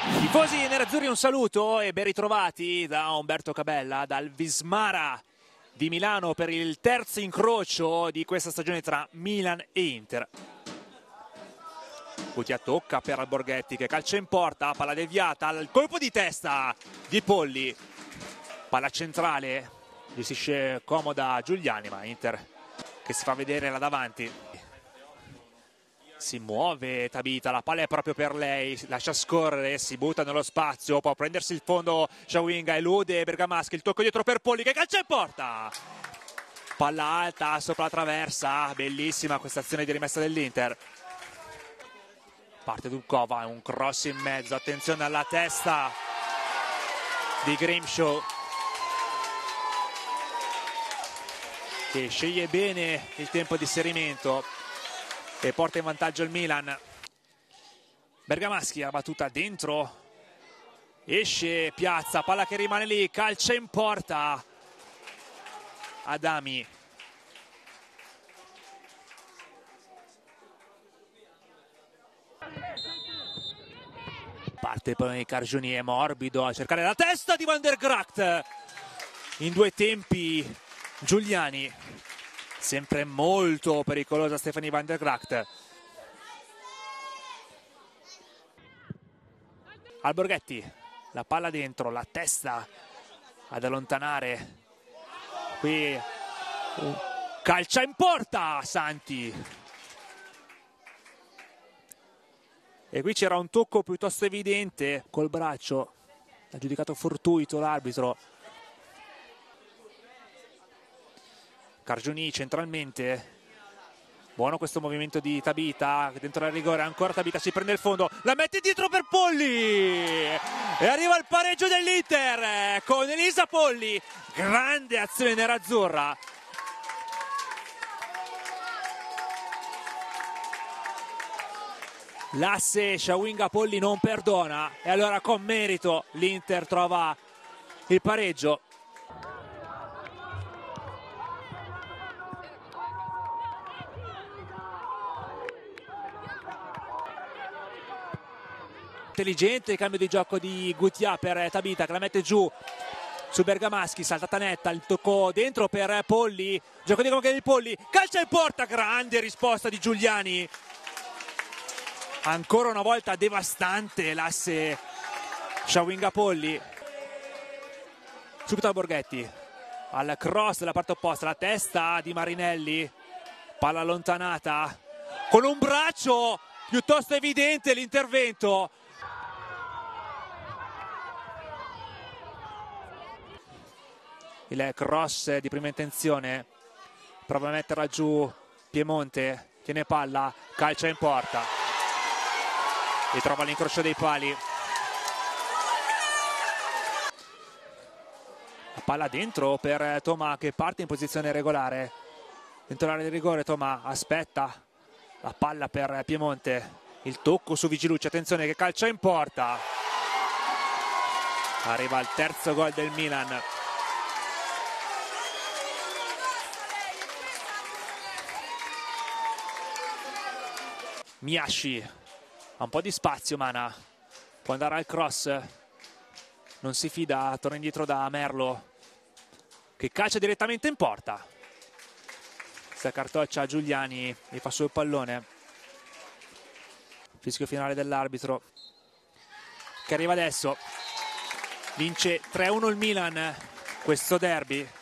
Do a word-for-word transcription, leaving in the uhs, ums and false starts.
Tifosi nerazzurri, un saluto e ben ritrovati da Umberto Cabella, dal Vismara di Milano per il terzo incrocio di questa stagione tra Milan e Inter. Cutia tocca per Alborghetti che calcia in porta, palla deviata, al colpo di testa di Polli, palla centrale, gestisce comoda Giuliani, ma Inter che si fa vedere là davanti. Si muove Tabita, la palla è proprio per lei, lascia scorrere, si butta nello spazio, può prendersi il fondo Shawinga, elude Bergamaschi, il tocco dietro per Polli che calcia in porta. Palla alta sopra la traversa, bellissima questa azione di rimessa dell'Inter. Parte Dubkova, un cross in mezzo, attenzione alla testa di Grimshaw che sceglie bene il tempo di inserimento e porta in vantaggio il Milan. Bergamaschi, la battuta dentro, esce Piazza, palla che rimane lì, calcia in porta Adami. Parte poi Cargioni, è morbido a cercare la testa di Van der Gracht. In due tempi Giuliani, sempre molto pericolosa Stefanie Van der Gracht. Alborghetti, la palla dentro, la testa ad allontanare. Qui calcia in porta Santi. E qui c'era un tocco piuttosto evidente col braccio, ha giudicato fortuito l'arbitro. Cargioni centralmente, buono questo movimento di Tabita, dentro la rigore, ancora Tabita si prende il fondo, la mette dietro per Polli e arriva il pareggio dell'Inter con Elisa Polli, grande azione nerazzurra. L'asse Shawinga Polli non perdona e allora con merito l'Inter trova il pareggio. Intelligente il cambio di gioco di Gutia per Tabita che la mette giù su Bergamaschi, saltata netta, il tocco dentro per Polli, gioco di conquista di Polli, calcia in porta, grande risposta di Giuliani. Ancora una volta devastante l'asse Shawinga Polli. Subito Alborghetti al cross della parte opposta, la testa di Marinelli, palla allontanata con un braccio piuttosto evidente l'intervento. Il cross di prima intenzione, prova a metterla giù Piemonte, tiene palla, calcia in porta e trova l'incrocio dei pali. La palla dentro per Toma che parte in posizione regolare dentro l'area di rigore. Toma aspetta la palla per Piemonte, il tocco su Vigilucci, attenzione che calcia in porta. Arriva il terzo gol del Milan. Miasci ha un po' di spazio, Mana può andare al cross, non si fida, torna indietro da Merlo che calcia direttamente in porta. Si accartoccia Giuliani e fa su il pallone. Fischio finale dell'arbitro che arriva adesso. Vince tre a uno il Milan questo derby.